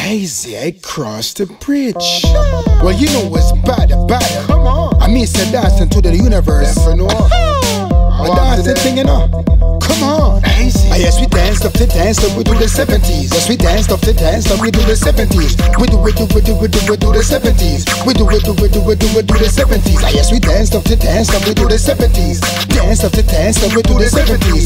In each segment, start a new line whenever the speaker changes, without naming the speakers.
Hazy, I crossed the bridge. Well, you know what's bad.
Come on.
I mean, said dancing to the universe. The dancing thing, you know. Come on.
Hazy.
Yes, we danced up, we do the 70's. Yes, we danced up, we do the 70's. We do the 70's. We do the 70's. Yes, we danced up, we do the 70's. Dance up, we do the 70's.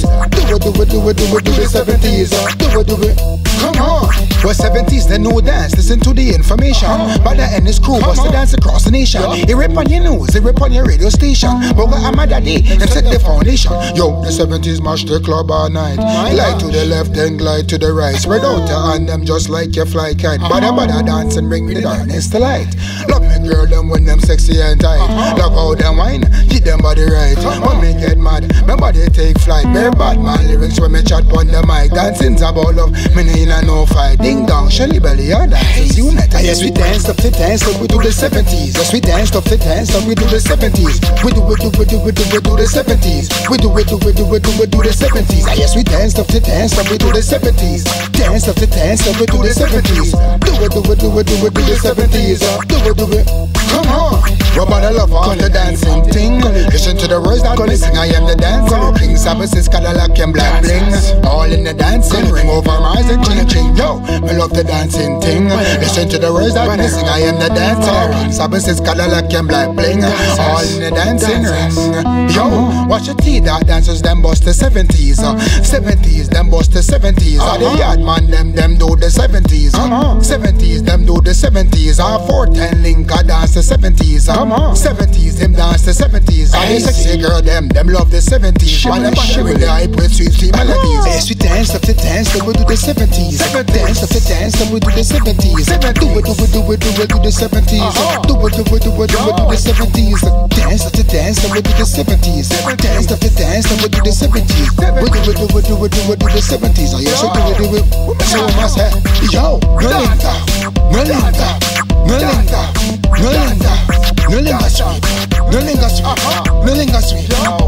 Do the 70's. Do it. Come on. Well, 70's, the no dance. Listen to the information. By the end, this crew was to dance across the nation. It rip on your news, it rip on your radio station. But what am I daddy? Them set the foundation. Yo, the 70's mash the club all night. Glide to the left, then glide to the right. Spread out your hand, them just like your fly kite. Bada dance and bring me the darkness to light. Love me girl, them when them sexy and tight. Love how them wine, keep them body right. When me get mad, my body take flight. Bare bad man lyrics when me chat on the mic. Dancing's about love, me ain't no fight. Ding dong, Shelly belly, our dancers unite. Yes, we danced up, we do the 70's. Yes, we danced up, we do the 70's. We do the 70's. We do the 70's. Yes, we danced up, we do the 70's. Dance up, we do the 70's. Do the 70's. Do it. Come on. Rubber the love on the dancing ting. Listen to the words that gonna sing. I am the dancer. King Sabbath's Cadillac and black bling. All in the dancing. Ring over Mars and ching. Yo, I love the dancing ting. Listen to the words that gonna sing. I am the dancer. King Sabbath's Cadillac and black bling. All in the dancing ring. Yo, watch your teeth. That dancers them bust the 70's. 70's them bust the 70's. The yard man them do the 70's. 70's them do the 70's. 410 link I dance the 70's. 70's them dance the 70's. The sexy girl them love the 70's. While them body with the hype with sweet melodies. Yes, we dance up, we do the 70's. Dance up, we do the 70's. Do the 70's. Do the 70's. Dance up, we do the 70's. Dance up, we do the 70's. We do the 70's. Yes, we do it. So much hair. Yo, Melinda sweep, Melinda sweep,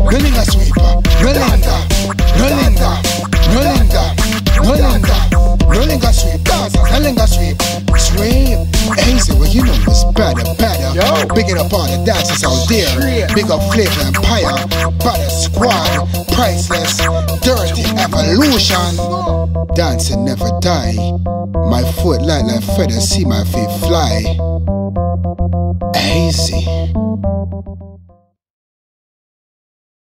Hazy, well you know it's better. Yo, big it up all the dancers out there. Big up Flavor Empire, Bada Squad, Priceless, Dirty Evolution. Dancing never die. My foot light like feathers, see my feet fly. Hazy.